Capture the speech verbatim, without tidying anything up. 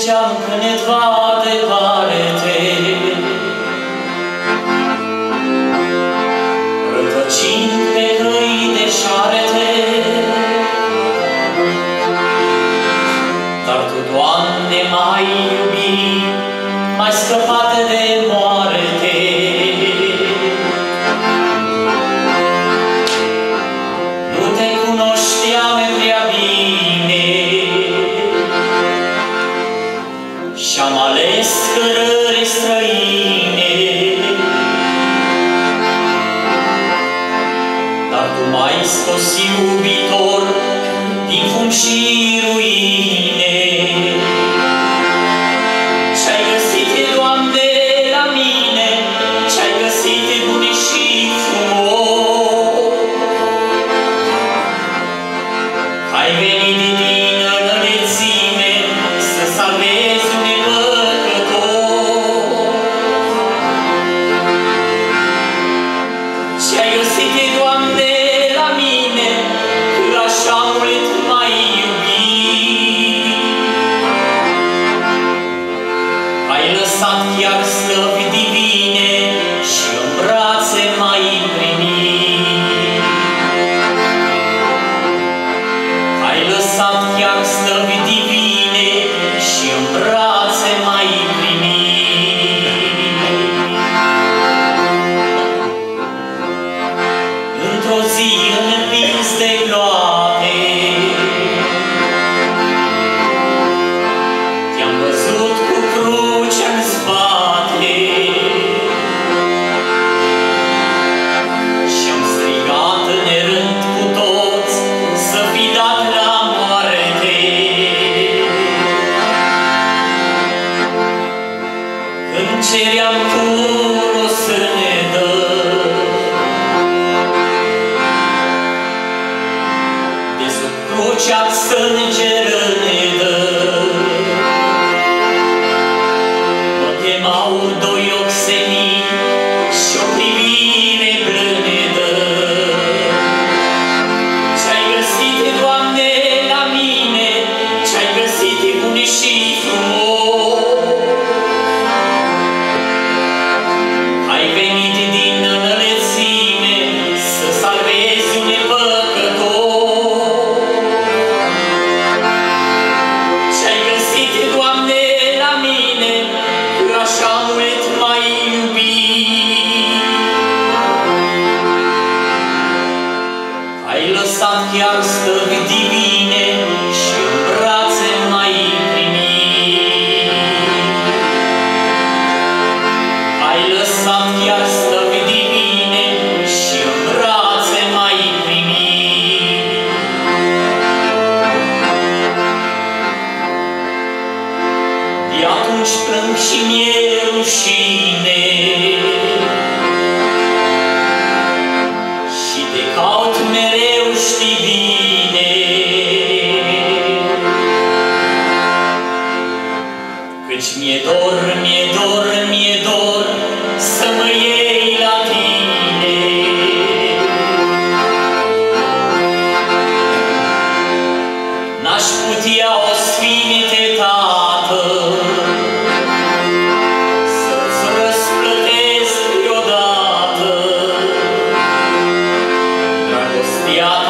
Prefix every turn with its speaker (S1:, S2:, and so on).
S1: duceam cândva departe, rătăcind pe căi deșarete. Dar Tu, Doamne, m-ai iubit, m-ai scăpat de moarte. Nu Te cunoșteam prea bine și-am ales cărări străine. Dar Tu m-ai scos iubitor din fum și ruine. Ce-ai găsit, Doamne, la mine, ce-ai găsit bun și frumos. Ai venit din înălțime să salvezi un nepăcătos. Ce-ai găsit, Doamne, la mine, că așa mult m-ai iubit. Ai lăsat chiar slăvi divine și în brațe m-ai primit. Ai lăsat chiar slăvi divine și în brațe m-ai primit. Într-o zi învins de gloate, Te-am văzut cu crucea-n spate și-am strigat nerând cu toți să fi dat la moarte. Când ceream cu rosânedă, de sub crucea-ți sânge rânedă, mă chemau doi ochi senin și o privire blânedă. Ce-ai găsit, Doamne, la mine, ce-ai găsit bun și frumos. Ai venit din înălțime să salvezi un nepăcătos. Ce-ai găsit, Doamne, la mine, că așa mult m-ai iubit. Ai lăsat chiar slăvi divine și în brațe m-ai primit. Ai lăsat chiar slăvi divine și în brațe m-ai primit. De atunci plâng și mi-e rușine și Te caut mereu, știi bine. Căci mi-e dor, mi-e dor, mi-e dor să mă iei la Tine. N-aș putea, o Sfinte Tată, să-ți răsplătesc deodată dragostea